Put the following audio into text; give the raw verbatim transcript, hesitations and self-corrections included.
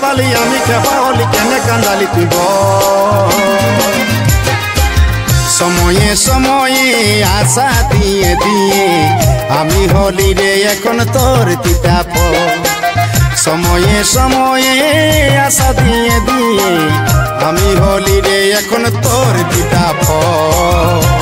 কালি আমি খেপা হলি কেনে কান্দালি তুই বল সময়ে সময়ে আশা দিয়ে দিয়ে আমি হলি রে এখন তোর তিতা ফল সময়ে সময়ে আশা দিয়ে দিয়ে আমি হলি রে এখন তোর তিতা ফল